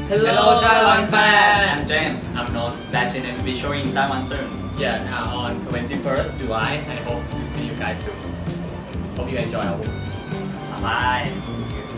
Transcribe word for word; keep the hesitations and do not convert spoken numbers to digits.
Hello, Taiwan fan! I'm James. I'm not Batchin and will be showing in Taiwan soon. Yeah, uh, on twenty-first July. I hope to see you guys soon. Hope you enjoy our movie. Bye bye. See you.